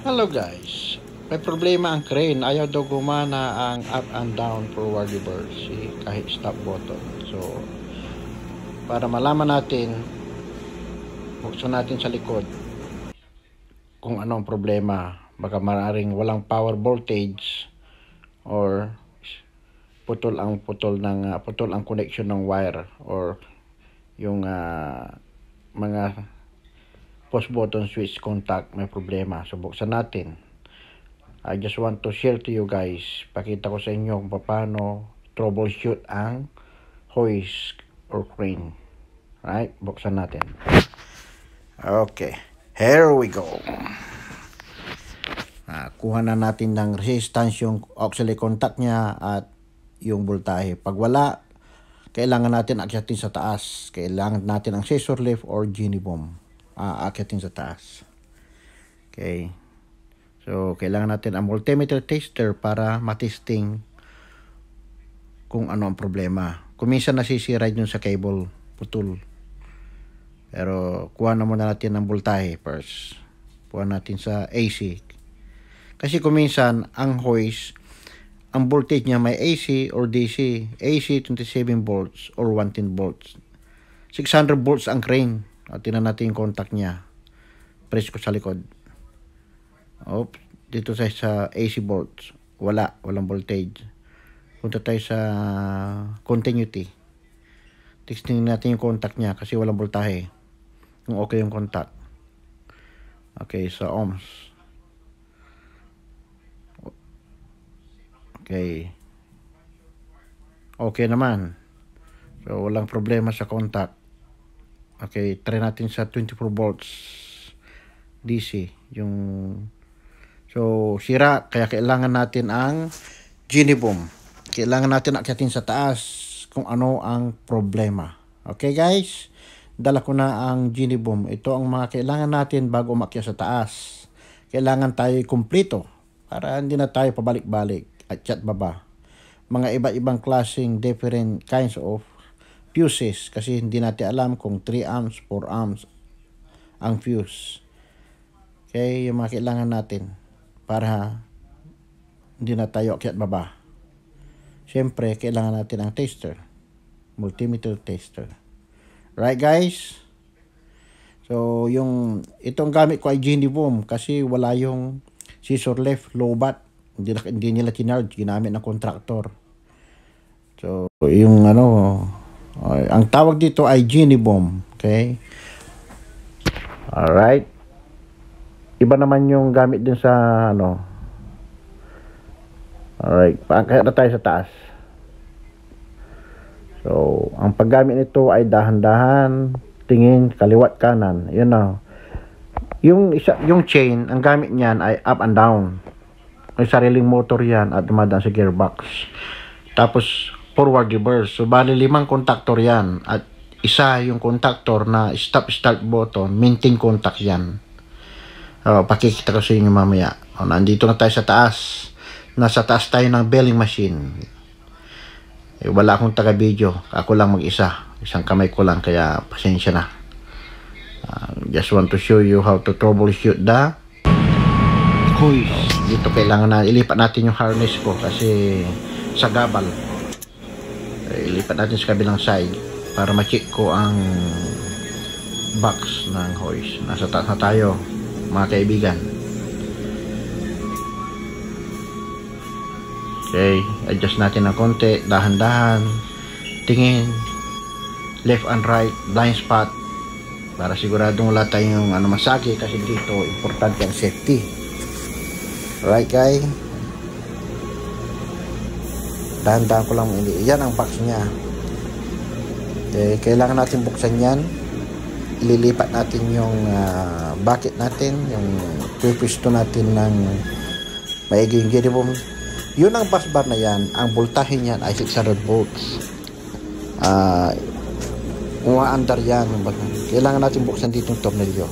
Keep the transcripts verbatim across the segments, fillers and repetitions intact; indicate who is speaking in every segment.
Speaker 1: Hello guys, may problema ang crane. Ayaw daw gumana ang up and down forward reverse kahit stop button. So, para malaman natin, buksan natin sa likod kung ano ang problema. Baka maaaring walang power voltage or putol ang putol ng uh, putol ang connection ng wire or yung uh, mga push button switch contact may problema. So buksan natin. I just want to share to you guys, pakita ko sa inyo kung paano troubleshoot ang hoist or crane. Right? Buksan natin. Okay, here we go. Ah, kuha na natin ng resistance yung auxiliary contact niya at yung voltahe. Pag wala, kailangan natin akyatin sa taas. Kailangan natin ang scissor lift or genie bomb. Aakyatin sa taas. Okay. So, kailangan natin ang multimeter tester para matesting kung ano ang problema. Kung minsan nasisira yun sa cable, putol. Pero, kuha na muna natin ang voltahe first. Kuha natin sa A C. Kasi kung minsan, ang hoist, ang voltage niya may A C or D C. A C, twenty-seven volts or one ten volts. six hundred volts ang crane. At tingnan natin yung contact niya. Press ko sa likod. Oops. Dito tayo sa A C volts. Wala. Walang voltage. Punta tayo sa continuity. Testing natin yung contact niya kasi walang voltahe. Kung okay yung contact. Okay. Sa ohms. Okay. Okay naman. So, walang problema sa contact. Okay, try natin sa twenty-four volts D C. Yung so sira, kaya kailangan natin ang genie bomb. Kailangan natin akyatin sa taas kung ano ang problema. Okay guys, dala ko na ang genie bomb. Ito ang mga kailangan natin bago umakyat sa taas. Kailangan tayo kumpleto para hindi na tayo pabalik-balik at chat baba. Mga iba-ibang klaseng different kinds of fuses kasi hindi natin alam kung three amps, four amps ang fuse. Okay, yung mga kailangan natin para hindi na tayo akyat baba. Siyempre, kailangan natin ang tester. Multimeter tester. Right guys? So, yung itong gamit ko ay genie bomb kasi wala yung scissor left, low bat. Hindi, hindi nila tinarge, ginamit ng contractor. So, yung ano, okay, ang tawag dito ay genie bomb. Okay? Alright. Iba naman yung gamit din sa ano. Alright. Paakit na tayo sa taas. So, ang paggamit nito ay dahan-dahan, tingin, kaliwat, kanan. Yun na. Yung, isa, yung chain, ang gamit niyan ay up and down. May sariling motor yan at dumadaan sa gearbox. Tapos, forward reverse. So, bali limang contactor yan. At isa yung contactor na stop-start button. Maintain contact yan. Uh, pakikita ko sa inyo mamaya. O, nandito na tayo sa taas. Nasa taas tayo ng belling machine. Eh, wala akong taga-video. Ako lang mag-isa. Isang kamay ko lang. Kaya pasensya na. Uh, just want to show you how to troubleshoot the hoist. Dito kailangan na ilipat natin yung harness ko. Kasi sa gabal. Ilipat natin sa kabilang side para ma-check ko ang box ng hoist. Nasa taas na tayo mga kaibigan. Okay, adjust natin ng konti, dahan-dahan, tingin left and right, blind spot para siguradong wala tayong ano, masagi kasi dito importante ang safety. Alright guys, dahan-dahan ko lang. Yan ang box niya. Okay, kailangan natin buksan yan. Ililipat natin yung uh, bucket natin, yung pipisto natin ng maiging genie bomb. Yun ang bus bar na yan. Ang voltahe niyan ay six hundred volts. Uh, Umaandar yan. Kailangan natin buksan dito yung tornilyo.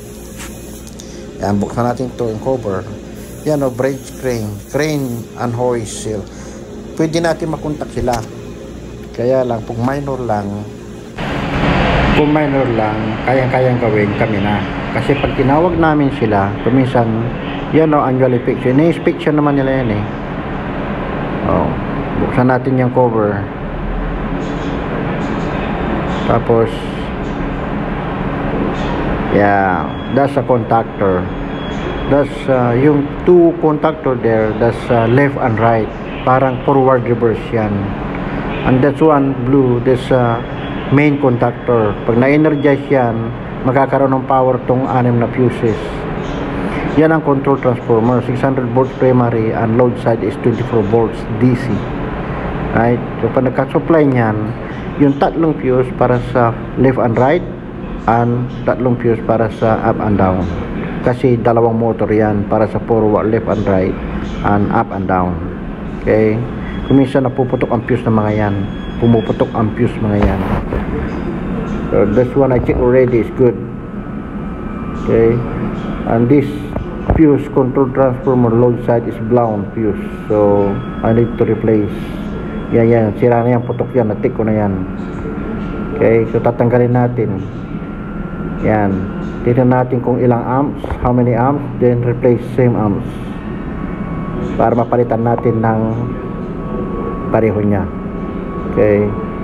Speaker 1: Yan, buksan natin ito yung cover. Yan o, bridge crane. Crane and hoist seal. Pwede natin makontak sila. Kaya lang, kung minor lang, kung minor lang, kayang-kayang gawin kami na. Kasi pag tinawag namin sila, kuminsan, yan o, annual inspection. Ini-inspection naman nila yan eh. Oh, buksan natin yung cover. Tapos, yeah, that's a contactor. That's uh, yung two contactor there, that's uh, left and right. Parang forward reverse yan. And that's one blue, this uh, main contactor. Pag na-energize yan, magkakaroon ng power tong anim na fuses. Yan ang control transformer. six hundred volts primary and load side is twenty-four volts D C. Right? So pag nagka-supply niyan, yung tatlong fuse para sa left and right and tatlong fuse para sa up and down. Kasi dalawang motor yan para sa forward, left and right and up and down. Okay? Kuminsan napuputok ang fuse ng mga yan. Pumuputok ang fuse mga yan. So this one I check already is good. Okay? And this fuse control transformer load side is blown fuse. So I need to replace. Yan yan. Sira na yan. Putok yan. Natik ko na yan. Okay? So tatanggalin natin. Yan. Tignan natin kung ilang amps. How many amps. Then replace same amps. Para mapalitan natin ng pareho niya. Okay.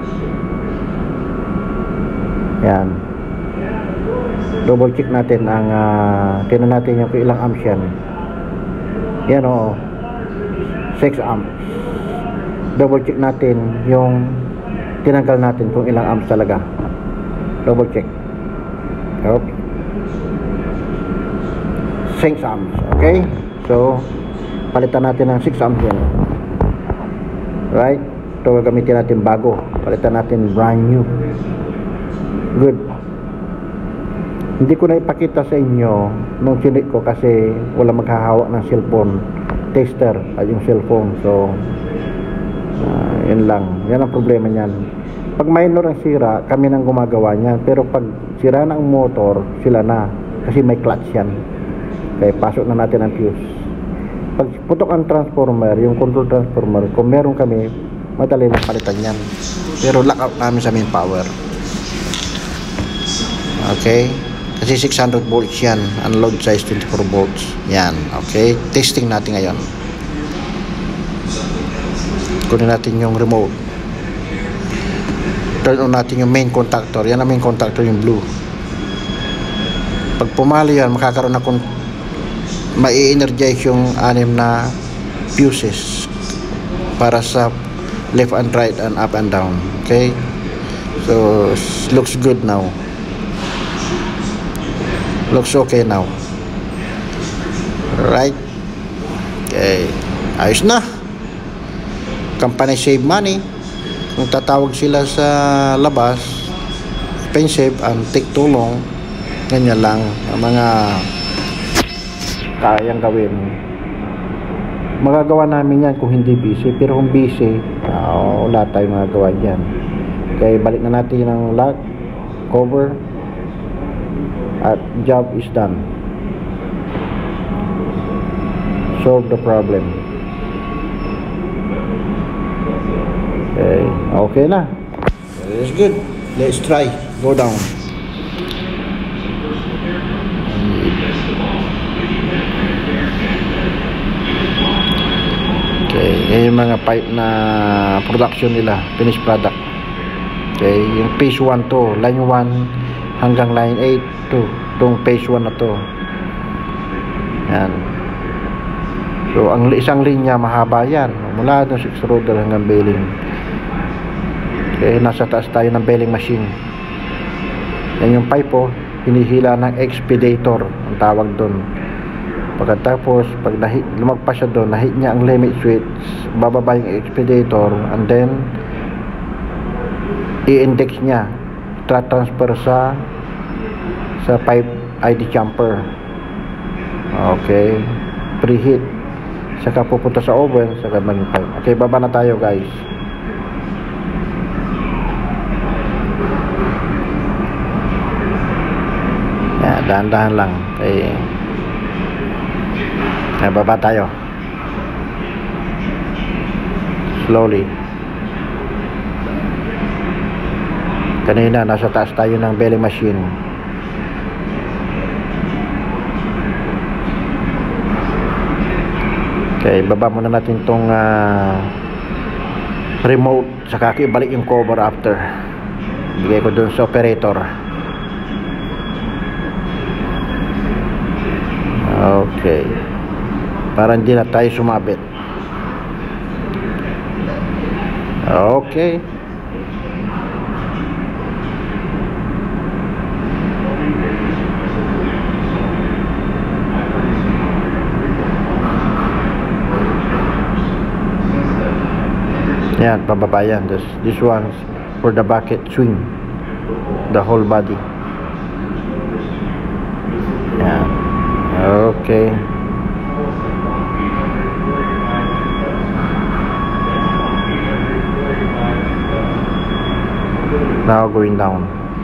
Speaker 1: Yan. Double check natin ang uh, tingnan natin yung ilang amps yan. Yan o. six amps. Double check natin yung tinanggal natin kung ilang amps talaga. Double check. Okay. six amps. Okay. So palitan natin ng six amps yan. Right? Ito gagamitin natin bago. Palitan natin brand new. Good. Hindi ko na ipakita sa inyo nung chinik ko kasi wala maghahawak ng cellphone tester at yung cellphone. So uh, yun lang. Yan ang problema niyan. Pag minor ang sira, kami nang gumagawa niyan. Pero pag sira na ang motor, sila na. Kasi may clutch yan. Okay, pasok na natin ang fuse. Pag putok ang transformer, yung control transformer, kung meron kami, madali lang palitan yan. Pero lockout namin sa main power. Okay? Kasi six hundred volts yan. Ang load size twenty-four volts. Yan. Okay? Testing natin ngayon. Kunin natin yung remote. Turn on natin yung main contactor. Yan ang main contactor, yung blue. Pag pumali yan, makakaroon na kung mai-energize yung anim na fuses para sa left and right and up and down. Okay? So, looks good now. Looks okay now. Right? Okay. Ayos na. Company save money. Kung tatawag sila sa labas, expensive and take too long. Ganyan lang ang mga kayang gawin. Magagawa namin yan kung hindi busy. Pero kung busy, uh, wala tayong magagawa dyan. Okay, balik na natin ang lock, cover, at job is done. Solve the problem. Okay, okay na. That's good. Let's try. Go down. Okay, yan yung mga pipe na production nila, finished product. Okay, yung phase one to, line one hanggang line eight to, itong phase one na to. Yan. So, ang isang linya mahaba yan, mula doon sa extruder hanggang baling. Okay, nasa taas tayo ng baling machine. Yan yung pipe po, hinihila ng expeditor, ang tawag doon. Pagkatapos, pag nahi, lumagpas siya doon, nahit niya ang limit switch, bababa yung expeditor, and then i-index niya, tra-transfer sa sa pipe I D jumper. Okay, preheat, saka pupunta sa oven, saka maging pipe. Okay, baba na tayo guys. Yan, dahan-dahan lang. Okay, ay, baba tayo slowly. Kanina nasa taas tayo ng belly machine. Okay, baba muna natin tong uh, remote, saka ibalik yung cover after. Bigay ko dun sa operator. Okay, para hindi na tayo sumabit. Okay. Yan, pababa yan. This, this one's for the bucket swing, the whole body. Yan. Okay. Now going down.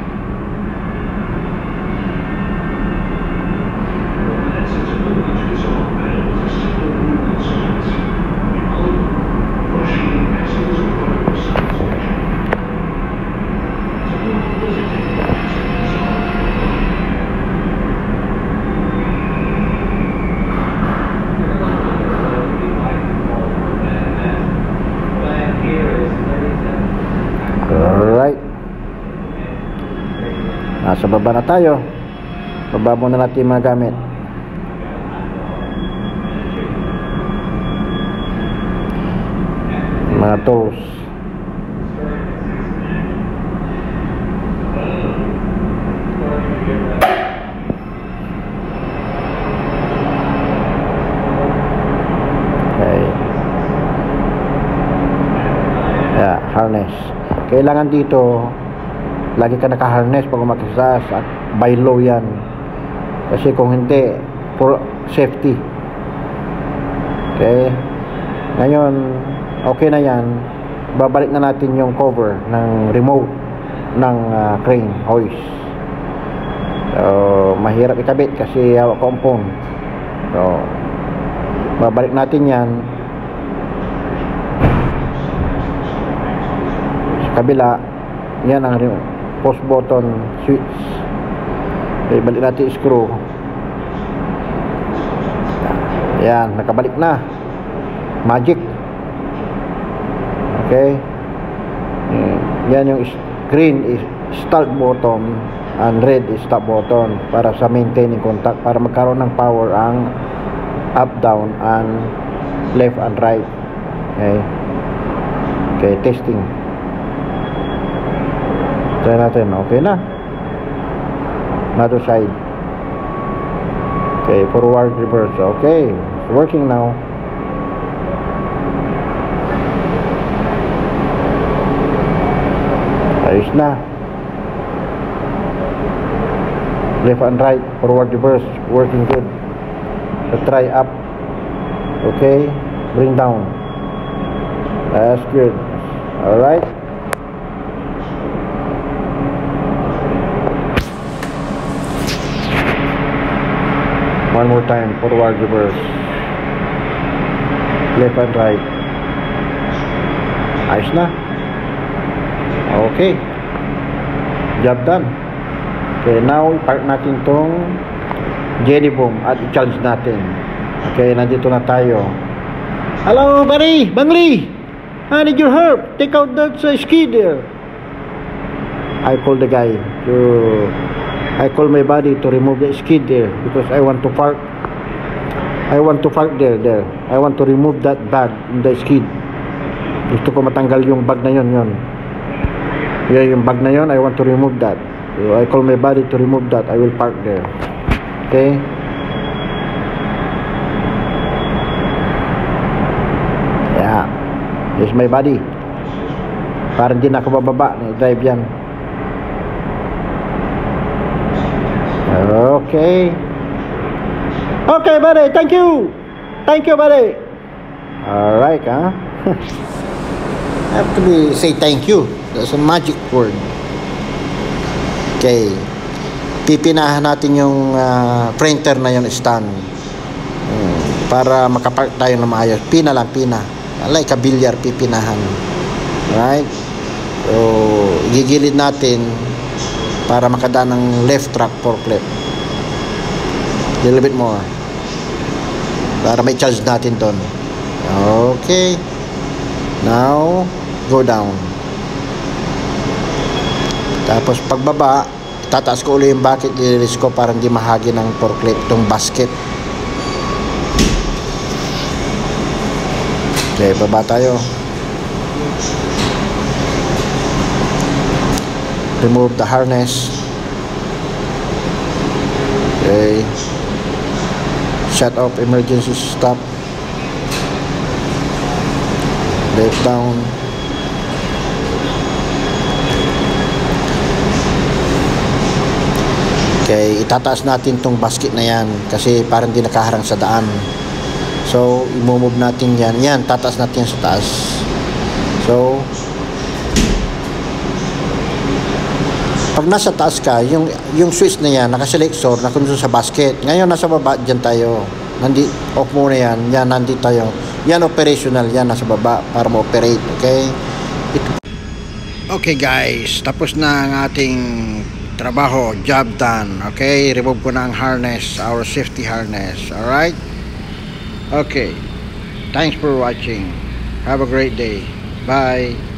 Speaker 1: Nasa baba na tayo. Baba muna natin yung mga gamit. Mga tools. Okay. Yeah, harness. Kailangan dito lagi ka naka-harness pag umakyat at by law yan, kasi kung hindi, for safety. Okay, ngayon okay na yan. Babalik na natin yung cover ng remote ng uh, crane hoist. So mahirap ikabit kasi hawak compound. So babalik natin yan sa kabila. Yan ang remote post button switch. Okay, balik natin screw. Yan, nakabalik na. Magic. Okay. Yan yung green is start button and red is stop button para sa maintaining contact, para magkaroon ng power ang up, down and left and right. Okay. Okay, testing. Try natin. Okay na. Another side. Okay, forward, reverse. Okay, it's working now. Ayos na. Left and right, forward, reverse, working good. Let's try up. Okay, bring down. That's good. Alright. One more time, forward, reverse, left and right. Ayos na. Okay, job done. Okay, now i-park natin tong jelly boom at i-charge natin. Okay, nandito na tayo. Hello, buddy, Bangli, I need your help. Take out that uh, skid there. I call the guy to I call my buddy to remove the skid there because I want to park. I want to park there, there. I want to remove that bag in the skid. Gusto ko matanggal yung bag na yon, yon. Yeah, yung bag na yon, I want to remove that. So I call my buddy to remove that. I will park there. Okay. Yeah. This is my buddy. Para hindi na ako bababa. Na-drive yan. Okay. Okay, buddy. Thank you. Thank you, buddy. Alright, huh? I have to be, say thank you. That's a magic word. Okay. Pipinahan natin yung uh, printer na yung stand. Hmm, para makapark tayo na maayos. Pina lang, pina. Like a billiard, pipinahan. Alright? So, gigilid natin para makadaan ng left track forklift. A little bit more. para may charge natin doon. Okay, now go down. Tapos pagbaba, tataas ko ulit yung bucket, i-release ko para hindi mahagi ng forklift itong basket. Okay, baba tayo. Remove the harness. Okay, shut off emergency stop. Left down. Okay, itataas natin tong basket na yan kasi parang di nakaharang sa daan. So, i-move natin yan. Yan, tataas natin yan sa taas. So, pag nasa taas ka, yung, yung switch na yan, nakaselector, nakunod sa basket. Ngayon, nasa baba, dyan tayo. Nandi, off muna yan. Yan, nandito tayo. Yan, operational. Yan, nasa baba para ma-operate. Okay? Ito. Okay, guys. Tapos na ang ating trabaho. Job done. Okay? Remove ko na ang harness. Our safety harness. Alright? Okay. Thanks for watching. Have a great day. Bye.